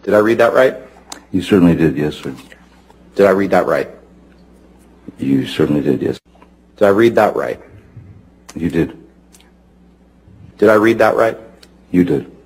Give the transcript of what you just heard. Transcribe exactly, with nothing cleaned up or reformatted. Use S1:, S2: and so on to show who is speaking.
S1: Did I read that right?
S2: You certainly did, yes, sir.
S1: Did I read that right?
S2: You certainly did, yes.
S1: Did I read that right?
S2: You did.
S1: Did I read that right?
S2: You did.